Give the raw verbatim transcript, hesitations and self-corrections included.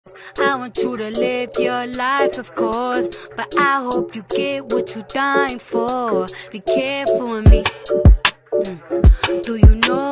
I want you to live your life, of course, but I hope you get what you're dying for. Be careful with me. Mm. Do you know